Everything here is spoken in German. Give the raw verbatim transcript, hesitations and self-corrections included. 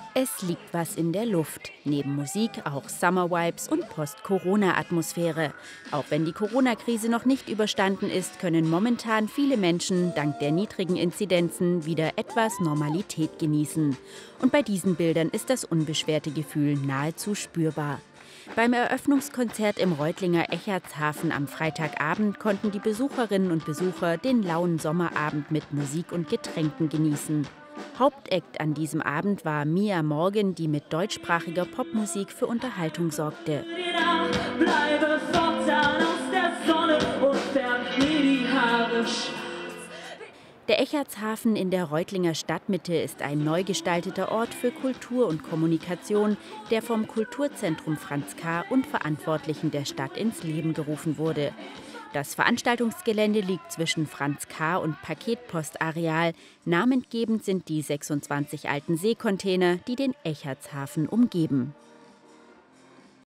Es liegt was in der Luft. Neben Musik auch Summer Vibes und Post-Corona-Atmosphäre. Auch wenn die Corona-Krise noch nicht überstanden ist, können momentan viele Menschen dank der niedrigen Inzidenzen wieder etwas Normalität genießen. Und bei diesen Bildern ist das unbeschwerte Gefühl nahezu spürbar. Beim Eröffnungskonzert im Reutlinger Eckartshafen am Freitagabend konnten die Besucherinnen und Besucher den lauen Sommerabend mit Musik und Getränken genießen. Hauptakt an diesem Abend war Mia Morgan, die mit deutschsprachiger Popmusik für Unterhaltung sorgte. Bleibe fortan aus der Sonne und färb mir die Haare. Der Eckartshafen in der Reutlinger Stadtmitte ist ein neu gestalteter Ort für Kultur und Kommunikation, der vom Kulturzentrum Franz K. und Verantwortlichen der Stadt ins Leben gerufen wurde. Das Veranstaltungsgelände liegt zwischen Franz K. und Paketpostareal. Namengebend sind die sechsundzwanzig alten Seekontainer, die den Eckartshafen umgeben.